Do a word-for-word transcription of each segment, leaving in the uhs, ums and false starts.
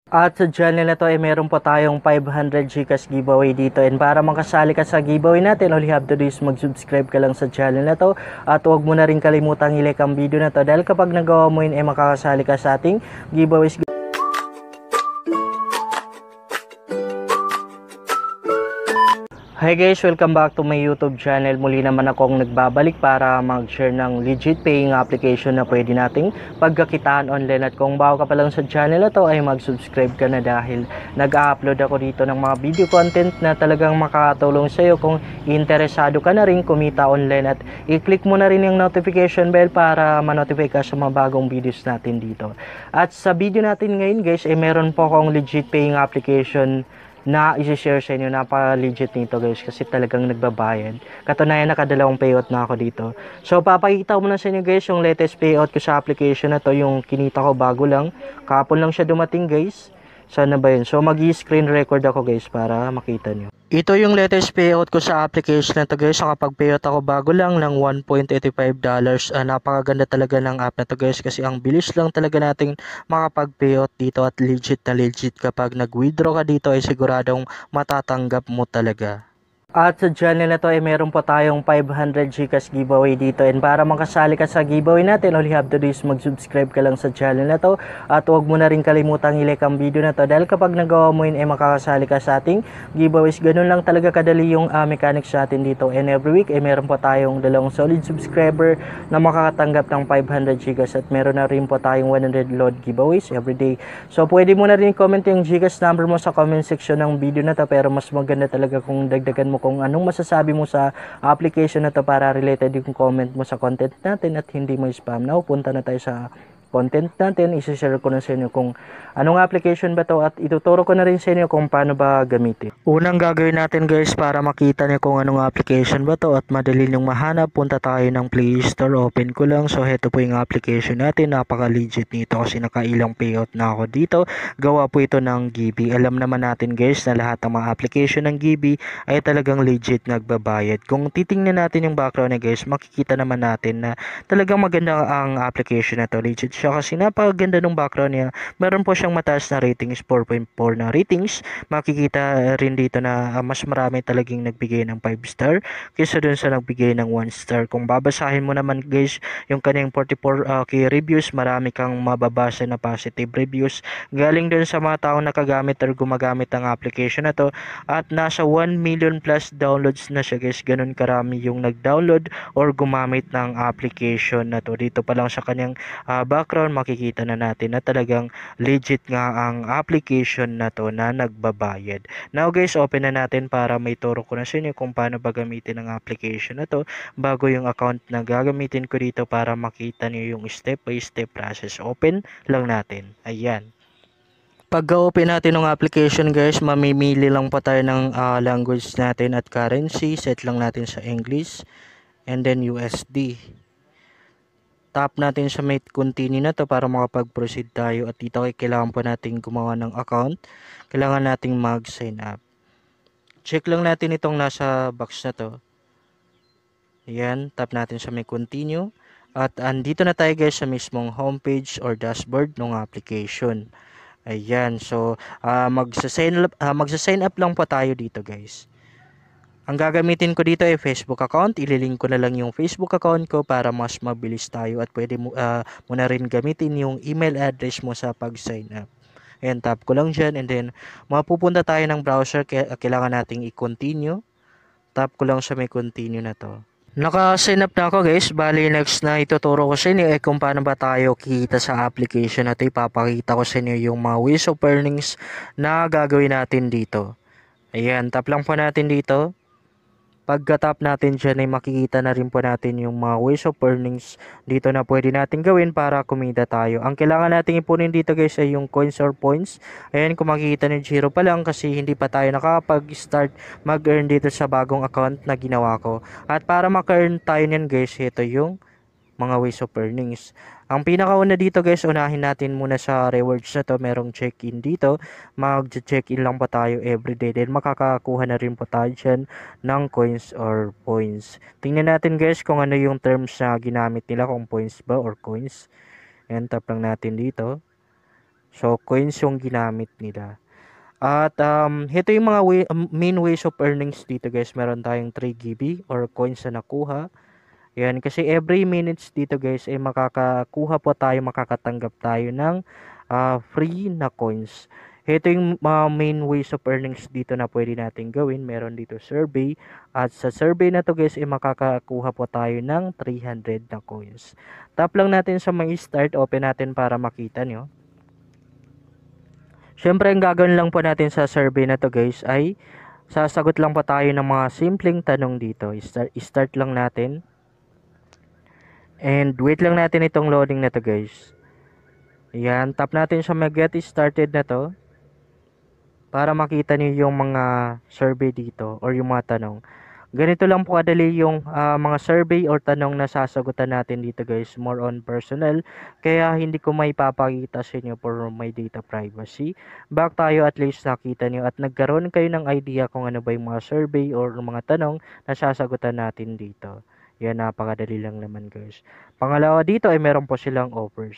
At sa channel na to ay meron po tayong five hundred Gcash giveaway dito, and para makasali ka sa giveaway natin, all you have to do is mag-subscribe ka lang sa channel na to at huwag mo na rin kalimutang i-like ang video na to dahil kapag nagawa mo yun ay makakasali ka sa ating giveaways. Hi guys, welcome back to my YouTube channel. Muli naman akong nagbabalik para mag-share ng legit paying application na pwede nating pagkakitaan online. At kung bago ka pa lang sa channel na to ay mag-subscribe ka na dahil nag-upload ako dito ng mga video content na talagang makakatulong sa iyo kung interesado ka na rin kumita online. At i-click mo na rin yung notification bell para ma-notify ka sa mga bagong videos natin dito. At sa video natin ngayon guys ay meron po akong legit paying application na isi-share sa inyo. Napaka-legit nito guys kasi talagang nagbabayad. Katunayan nakadalawang payout na ako dito. So papakita ko muna sa inyo guys yung latest payout ko sa application na to. Yung kinita ko bago lang. Kahapon lang siya dumating guys. Sana ba yun? So mag-i-screen record ako guys para makita nyo. Ito yung latest payout ko sa application na to guys. Nakapag-payout ako bago lang ng one point eight five dollars. Uh, napakaganda talaga ng app na to guys kasi ang bilis lang talaga nating makapag-payout dito at legit na legit kapag nag-withdraw ka dito ay siguradong matatanggap mo talaga. At sa channel na to ay meron po tayong five hundred Gcash giveaway dito, and para makasali ka sa giveaway natin all you have to do is mag-subscribe ka lang sa channel na to at huwag mo na rin kalimutang i-like ang video na to dahil kapag nagawa mo yun ay makakasali ka sa ating giveaways. Ganun lang talaga kadali yung uh, mechanics natin dito, and every week ay meron po tayong dalawang solid subscriber na makakatanggap ng five hundred Gcash at meron na rin po tayong one hundred load giveaways everyday. So pwede mo na rin comment yung Gcash number mo sa comment section ng video na to, pero mas maganda talaga kung dagdagan mo kung anong masasabi mo sa application na to para related yung comment mo sa content natin at hindi mo spam. Now, punta na tayo sa content natin. Isishare ko na sa inyo kung anong application ba to at ituturo ko na rin sa inyo kung paano ba gamitin. Unang gagawin natin guys para makita niyo kung anong application ba to at madali nyong mahanap, punta tayo ng Play Store. Open ko lang. So heto po yung application natin. Napaka legit nito kasi nakailang payout na ako dito. Gawa po ito ng Gibby. Alam naman natin guys na lahat ng mga application ng Gibby ay talagang legit nagbabayad. Kung titingnan natin yung background na guys, makikita naman natin na talagang maganda ang application na to. Legit siya kasi napakaganda ng background niya. Meron po siyang mataas na ratings, four point four na ratings. Makikita rin dito na uh, mas marami talagang nagbigay ng five star kaysa dun sa nagbigay ng one star. Kung babasahin mo naman guys yung kanyang forty-four uh, key reviews, marami kang mababasa na positive reviews galing dun sa mga taong nakagamit or gumagamit ng application na to, at nasa one million plus downloads na siya guys. Ganun karami yung nag-download or gumamit ng application na to. Dito pa lang sa kanyang uh, background makikita na natin na talagang legit nga ang application na to na nagbabayad. Now guys, open na natin para may turo ko na sa inyo kung paano ba gamitin ang application na to bago yung account na gagamitin ko dito para makita niyo yung step by step process. Open lang natin. Ayan. Pag-open natin ng application guys, mamimili lang pa tayo ng uh, language natin at currency. Set lang natin sa English and then U S D. Tap natin sa may continue na to para makapag-proceed tayo, at dito ay kailangan pa natin gumawa ng account. Kailangan nating mag-sign up. Check lang natin itong nasa box na to. Ayan, tap natin sa may continue. At andito na tayo guys sa mismong homepage or dashboard ng application. Ayan, so uh, magsa-sign up, uh, magsa-sign up lang po tayo dito guys. Ang gagamitin ko dito ay Facebook account. Ililink ko na lang yung Facebook account ko para mas mabilis tayo, at pwede mo, uh, mo na rin gamitin yung email address mo sa pag-sign up. Ayan, tap ko lang dyan and then mapupunta tayo ng browser. Kailangan nating i-continue. Tap ko lang sa may continue na to. Naka-sign up na ako guys. Bali next na ituturo ko sa inyo eh kung paano ba tayo kikita sa application na to. Ipapakita ko sa inyo yung mga ways of earnings na gagawin natin dito. Ayan, tap lang po natin dito. Pagka-tap natin dyan ay makikita na rin po natin yung mga ways of earnings dito na pwede natin gawin para kumita tayo. Ang kailangan natin ipunin dito guys ay yung coins or points. Ayan, kung makikita nyo zero pa lang kasi hindi pa tayo nakapag-start mag-earn dito sa bagong account na ginawa ko. At para maka-earn tayo nyan guys, ito yung mga ways of earnings. Ang pinakauna dito guys, unahin natin muna sa rewards na to. Merong check-in dito. Mag-check-in lang pa tayo everyday. Then makakakuha na rin po tayo dyan ng coins or points. Tingnan natin guys kung ano yung terms na ginamit nila, kung points ba or coins. And tap lang natin dito. So, coins yung ginamit nila. At um, ito yung mga way, um, main ways of earnings dito guys. Meron tayong three G B or coins na nakuha. Yan, kasi every minutes dito guys ay makakakuha po tayo, makakatanggap tayo ng uh, free na coins. Ito yung mga main ways of earnings dito na pwede natin gawin. Meron dito survey. At sa survey na to guys ay makakakuha po tayo ng three hundred na coins. Tap lang natin sa may start. Open natin para makita nyo. Siyempre, ang gagawin lang po natin sa survey na to guys ay sasagot lang po tayo ng mga simpleng tanong dito. Start, start lang natin. And wait lang natin itong loading na to guys. Ayan, tap natin sa mag-get started na to. Para makita niyo yung mga survey dito or yung mga tanong. Ganito lang po kadali yung uh, mga survey or tanong na sasagutan natin dito guys. More on personal. Kaya hindi ko may papakita sa inyo for my data privacy. Back tayo at least nakita niyo at nagkaroon kayo ng idea kung ano ba yung mga survey or mga tanong na sasagutan natin dito. Yan, napakadali lang naman guys. Pangalawa dito ay meron po silang offers.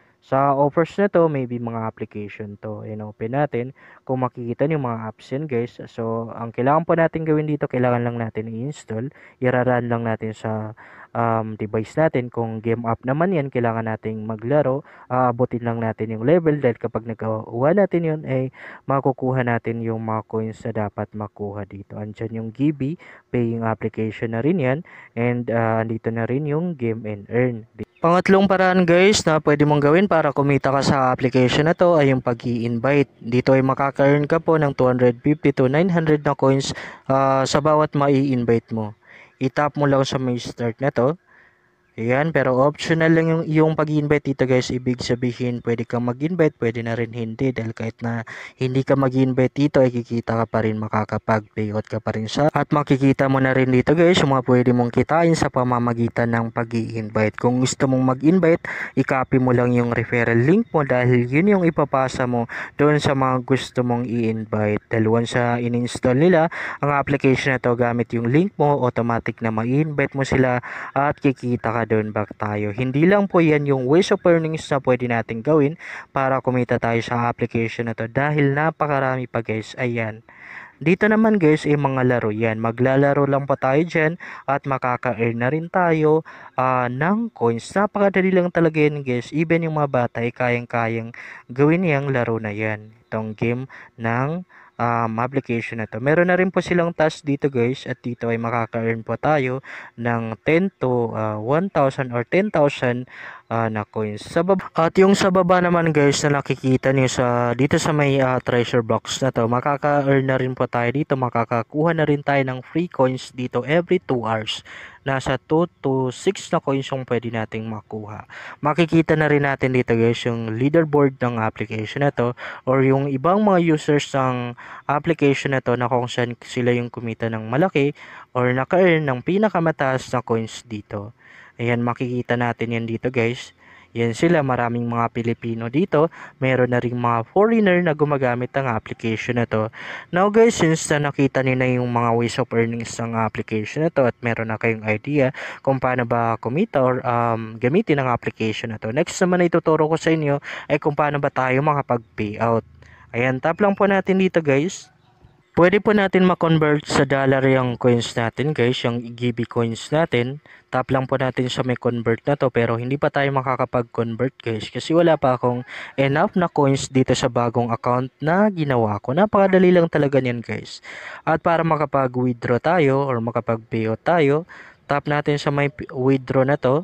Sa offers na to, maybe mga application to. And open natin. Kung makikita niyo mga apps yan guys. So, ang kailangan po natin gawin dito, kailangan lang natin i-install. I-run lang natin sa um, device natin. Kung game app naman yan, kailangan nating maglaro. Aabutin lang natin yung level dahil kapag nagawa natin yun, ay makukuha natin yung mga coins na dapat makuha dito. Andyan yung Gibby, paying application na rin yan. And uh, andito na rin yung game and earn. Pangatlong paraan guys na pwede mong gawin para kumita ka sa application na to ay yung pag-i-invite. Dito ay makaka-earn ka po ng two hundred fifty to nine hundred na coins uh, sa bawat mai-invite mo. I-tap mo lang sa may start na to. Ayan, pero optional lang yung, yung pag-invite dito guys. Ibig sabihin, pwede kang mag-invite, pwede na rin hindi. Dahil kahit na hindi ka mag-invite dito, ay kikita ka pa rin, makakapag-payout ka pa rin sa. At makikita mo na rin dito guys, yung mga pwede mong kitain sa pamamagitan ng pag-invite. Kung gusto mong mag-invite, i-copy mo lang yung referral link mo dahil yun yung ipapasa mo doon sa mga gusto mong i-invite. Dahil once sa in-install nila, ang application na to gamit yung link mo, automatic na ma-invite mo sila at kikita ka doon. Back tayo. Hindi lang po yan yung ways of earnings na pwede natin gawin para kumita tayo sa application na to dahil napakarami pa guys. Ayan. Dito naman guys ay mga laro yan. Maglalaro lang pa tayo dyan at makaka-earn na rin tayo uh, ng coins. Napakadali lang talaga yan guys. Even yung mga bata ay kayang-kayang gawin yung laro na yan. Itong game ng um, application na to. Meron na rin po silang task dito guys at dito ay makaka-earn po tayo ng ten to one thousand or ten thousand uh, na coins. Sa baba, at yung sa baba naman guys na nakikita niyo sa dito sa may uh, treasure box na to, makaka-earn na rin po tayo dito. Makakakuha na rin tayo ng free coins dito every two hours. Nasa two to six na coins yung pwede nating makuha. Makikita na rin natin dito guys yung leaderboard ng application na to or yung ibang mga users ng application na to na kung saan sila yung kumita ng malaki or naka-earn ng pinakamataas na coins dito. Ayan, makikita natin yan dito guys. Yan sila, maraming mga Pilipino dito. Meron na rin mga foreigner na gumagamit ng application na to. Now guys, since na nakita niyo na yung mga ways of earnings ng application na to at meron na kayong idea kung paano ba kumita or um, gamitin ang application na to. Next naman na ituturo ko sa inyo ay kung paano ba tayo makapag-payout. Ayan, tap lang po natin dito guys. Pwede po natin ma-convert sa dollar yung coins natin guys, yung Gibby coins natin. Tap lang po natin sa may convert na to pero hindi pa tayo makakapag-convert guys kasi wala pa akong enough na coins dito sa bagong account na ginawa ko. Napakadali lang talaga niyan guys. At para makapag-withdraw tayo or makapag-payout tayo, tap natin sa may withdraw na to.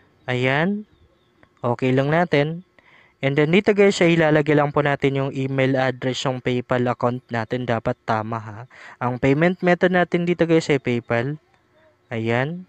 Ayan. Okay lang natin. And then dito guys ay ilalagay lang po natin yung email address ng PayPal account natin. Dapat tama ha. Ang payment method natin dito guys ay PayPal. Ayan.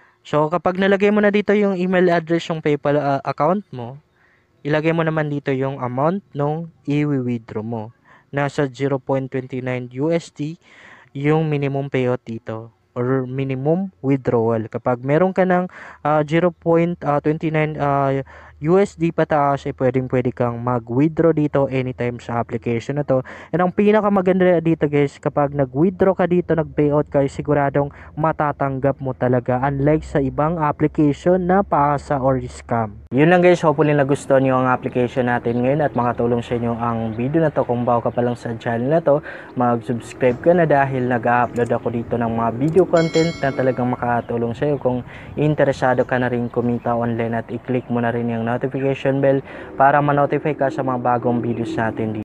So kapag nalagay mo na dito yung email address ng PayPal uh, account mo, ilagay mo naman dito yung amount nung i-withdraw mo. Nasa zero point two nine U S D yung minimum payout dito or minimum withdrawal. Kapag meron ka ng uh, zero point two nine uh, U S D pataas ay pwedeng pwede kang mag-withdraw dito anytime sa application na to. And ang pinakamaganda dito guys, kapag nag-withdraw ka dito, nag-payout ka, siguradong matatanggap mo talaga, unlike sa ibang application na paasa or scam. Yun lang guys, hopefully nagustuhan nyo ang application natin ngayon at makatulong sa inyo ang video na to. Kung bago ka pa lang sa channel na to, mag-subscribe ka na dahil nag-upload ako dito ng mga video content na talagang makatulong sa iyo. Kung interesado ka na rin kumita online, at i-click mo na rin yung notification bell para ma-notify ka sa mga bagong videos natin dito.